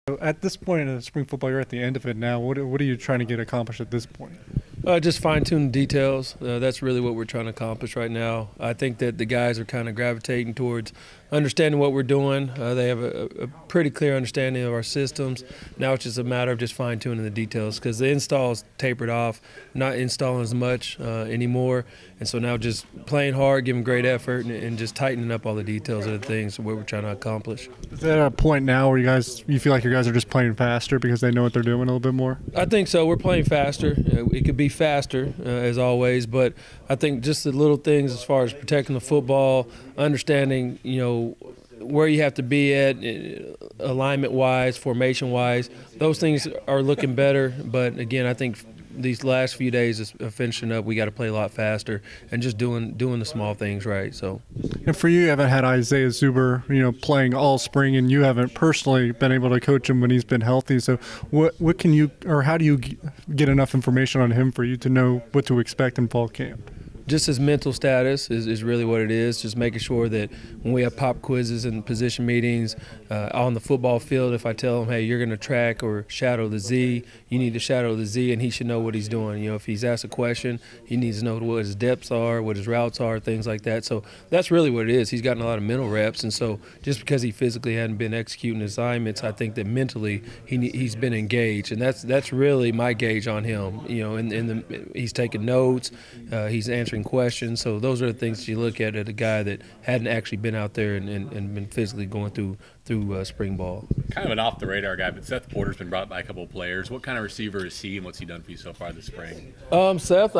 At this point in spring football, you're at the end of it now. What are you trying to get accomplished at this point? Just fine-tune details. That's really what we're trying to accomplish right now. I think that the guys are kind of gravitating towards understanding what we're doing. They have a pretty clear understanding of our systems. Now it's just a matter of just fine-tuning the details because the install is tapered off, not installing as much anymore. And so now just playing hard, giving great effort, and just tightening up all the details of the things what we're trying to accomplish. Is there a point now where you feel like your guys are just playing faster because they know what they're doing a little bit more? I think so. We're playing faster. It could be faster, as always, but I think just the little things as far as protecting the football, understanding, where you have to be at alignment-wise, formation-wise, those things are looking better. But, again, I think these last few days of finishing up, we got to play a lot faster and just doing the small things right. So, and for you haven't had Isaiah Zuber, playing all spring, and you haven't personally been able to coach him when he's been healthy. So, what can you, or how do you get enough information on him for you to know what to expect in fall camp? Just his mental status is really what it is. Just making sure that when we have pop quizzes and position meetings on the football field, if I tell him, hey, you're going to track or shadow the Z, you need to shadow the Z, and he should know what he's doing. If he's asked a question, he needs to know what his depths are, what his routes are, things like that. So that's really what it is. He's gotten a lot of mental reps, and so just because he physically hadn't been executing assignments, I think that mentally he's been engaged, and that's really my gauge on him. He's taking notes, he's answering questions. So those are the things you look at a guy that hadn't actually been out there and been physically going through spring ball. Kind of an off-the-radar guy, but Seth Porter's been brought by a couple of players. What kind of receiver is he, and what's he done for you so far this spring? Seth,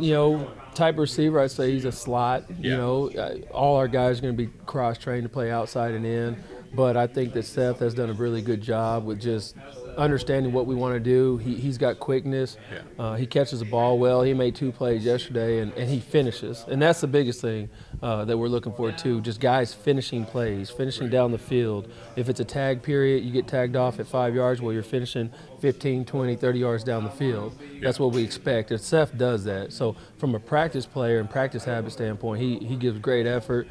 type of receiver, I'd say he's a slot. Yeah. All our guys are going to be cross-trained to play outside and in. But I think that Seth has done a really good job with just understanding what we want to do. He's got quickness. Yeah. He catches the ball well. He made 2 plays yesterday, and he finishes. And that's the biggest thing that we're looking for, too, just guys finishing plays, finishing down the field. If it's a tag period, you get tagged off at 5 yards, well, you're finishing 15, 20, 30 yards down the field. That's what we expect. And Seth does that. So from a practice player and practice habit standpoint, he gives great effort.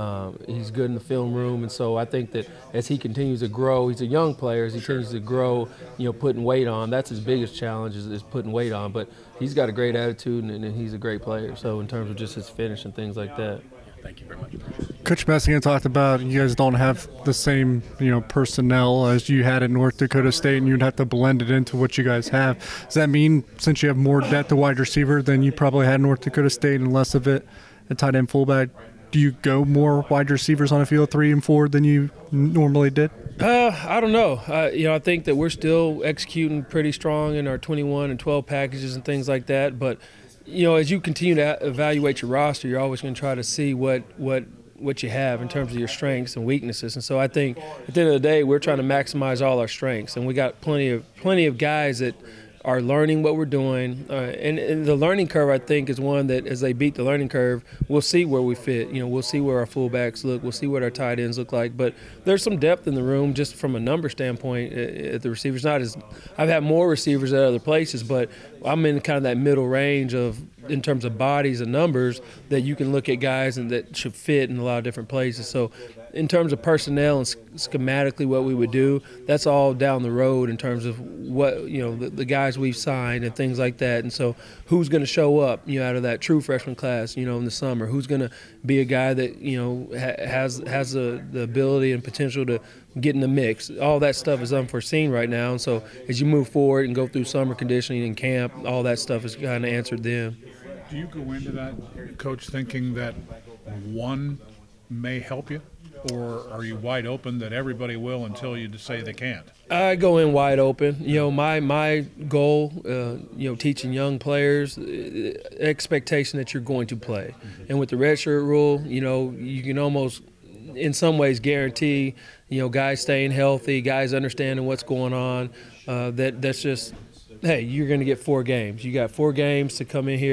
He's good in the film room, and so I think that as he continues to grow, he's a young player, as he continues to grow, putting weight on, that's his biggest challenge is putting weight on, but he's got a great attitude and he's a great player, so in terms of just his finish and things like that. Thank you very much. Coach Messigan talked about you guys don't have the same, personnel as you had at North Dakota State, and you'd have to blend it into what you guys have. Does that mean since you have more depth at wide receiver than you probably had at North Dakota State and less of it at tight end fullback, do you go more wide receivers on a field 3 and 4 than you normally did? I don't know. I think that we're still executing pretty strong in our 21 and 12 packages and things like that. But, as you continue to evaluate your roster, you're always going to try to see what you have in terms of your strengths and weaknesses. And so I think at the end of the day, we're trying to maximize all our strengths. And we got plenty of guys that are learning what we're doing, and the learning curve, I think, is one that as they beat the learning curve, we'll see where we fit. We'll see where our fullbacks look. We'll see what our tight ends look like. But there's some depth in the room just from a number standpoint at the receivers. I've had more receivers at other places, but I'm in kind of that middle range in terms of bodies and numbers that you can look at guys and that should fit in a lot of different places. So in terms of personnel and schematically what we would do, that's all down the road in terms of what, the guys we've signed and things like that. And so who's going to show up, out of that true freshman class, in the summer? Who's going to be a guy that, has the ability and potential to get in the mix? All that stuff is unforeseen right now. And so as you move forward and go through summer conditioning and camp, all that stuff is kind of answered then. Do you go into that, Coach, thinking that one may help you? Or are you wide open that everybody will until you say they can't? I go in wide open. My goal, teaching young players, expectation that you're going to play. And with the redshirt rule, you can almost in some ways guarantee, guys staying healthy, guys understanding what's going on. That's just, hey, you're going to get 4 games. You got 4 games to come in here,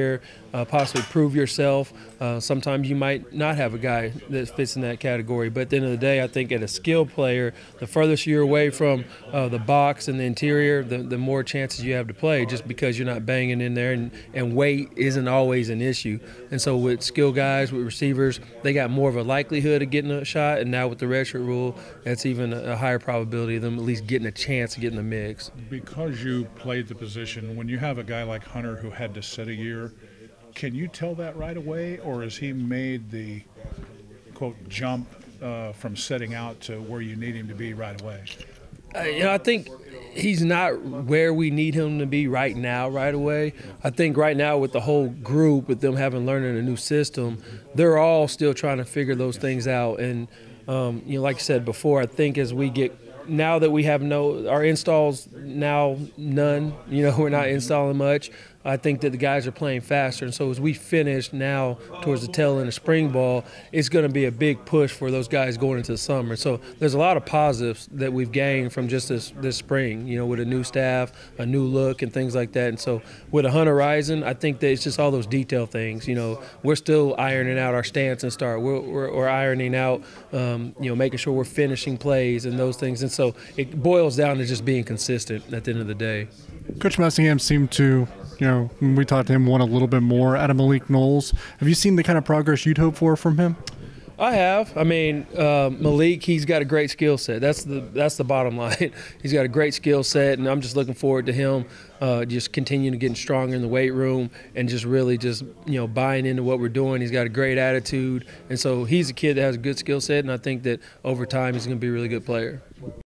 possibly prove yourself. Sometimes you might not have a guy that fits in that category. But at the end of the day, I think at a skill player, the furthest you're away from the box and the interior, the more chances you have to play, just because you're not banging in there, and weight isn't always an issue. And so with skill guys, with receivers, they got more of a likelihood of getting a shot, and now with the redshirt rule, that's even a higher probability of them at least getting a chance to get in the mix. Because you played the position, when you have a guy like Hunter who had to sit a year, can you tell that right away, or has he made the, quote, jump from setting out to where you need him to be right away? I think he's not where we need him to be right now, right away. I think right now with the whole group, with them having learning a new system, they're all still trying to figure those things out. And, like I said before, I think as we get – now that we have our installs now none, we're not installing much. I think that the guys are playing faster, and so as we finish now towards the tail end of spring ball, it's going to be a big push for those guys going into the summer. So there's a lot of positives that we've gained from just this spring, with a new staff, a new look, and things like that. And so with a Hunter Rising, I think that it's just all those detail things. We're still ironing out our stance and start. We're ironing out, making sure we're finishing plays and those things. And so it boils down to just being consistent at the end of the day. Coach Messingham seemed to, when we talked to him, want a little bit more out of Malik Knowles. Have you seen the kind of progress you'd hope for from him? I have. I mean, Malik, he's got a great skill set. That's the bottom line. He's got a great skill set, and I'm just looking forward to him just continuing to getting stronger in the weight room and just really just, buying into what we're doing. He's got a great attitude, and so he's a kid that has a good skill set, and I think that over time he's going to be a really good player.